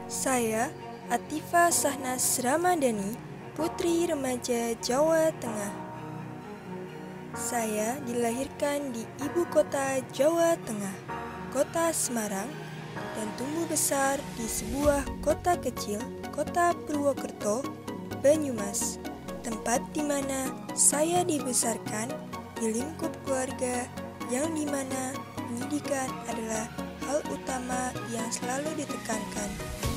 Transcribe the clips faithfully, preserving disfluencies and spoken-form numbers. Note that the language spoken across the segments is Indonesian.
Saya, Atifa Sahnas Ramadhani, putri remaja Jawa Tengah. Saya dilahirkan di ibu kota Jawa Tengah, kota Semarang, dan tumbuh besar di sebuah kota kecil, kota Purwokerto, Banyumas, tempat di mana saya dibesarkan di lingkup keluarga yang dimana pendidikan adalah hal utama yang selalu ditekankan.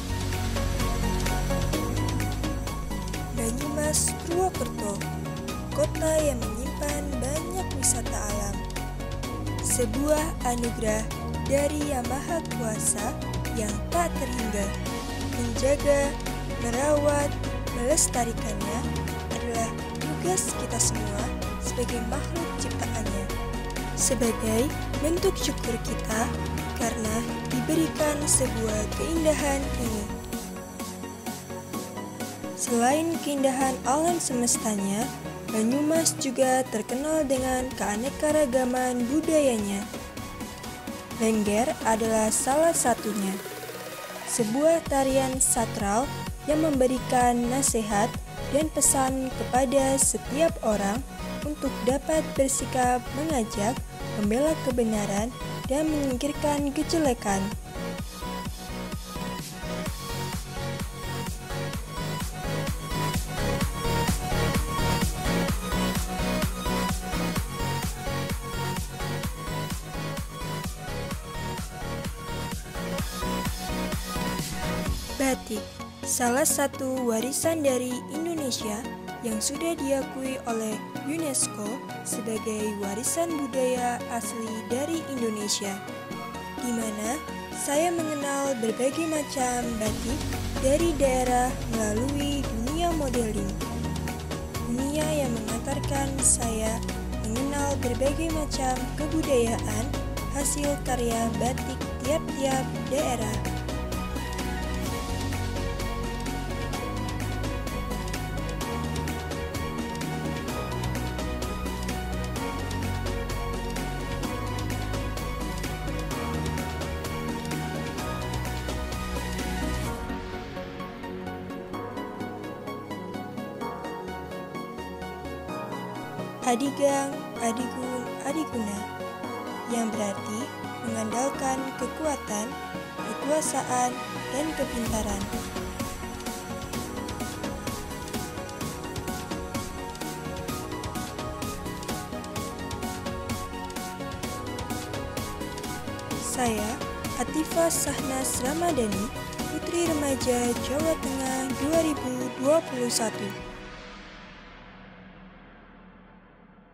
Banyumas, Purwokerto, kota yang menyimpan banyak wisata alam. Sebuah anugerah dari Yang Maha Kuasa yang tak terhingga. Menjaga, merawat, melestarikannya adalah tugas kita semua sebagai makhluk ciptaannya. Sebagai bentuk syukur kita karena diberikan sebuah keindahan ini. Selain keindahan alam semestanya, Banyumas juga terkenal dengan keanekaragaman budayanya. Lengger adalah salah satunya. Sebuah tarian sakral yang memberikan nasihat dan pesan kepada setiap orang untuk dapat bersikap mengajak, membela kebenaran, dan menyingkirkan kejelekan. Batik, salah satu warisan dari Indonesia yang sudah diakui oleh UNESCO sebagai warisan budaya asli dari Indonesia, di mana saya mengenal berbagai macam batik dari daerah melalui dunia modeling. Dunia yang mengantarkan saya mengenal berbagai macam kebudayaan hasil karya batik tiap-tiap daerah. Adigang, Adigung, Adiguna, yang berarti mengandalkan kekuatan, kekuasaan, dan kepintaran. Saya, Atifa Sahnas Ramadhani, putri remaja Jawa Tengah dua ribu dua puluh satu.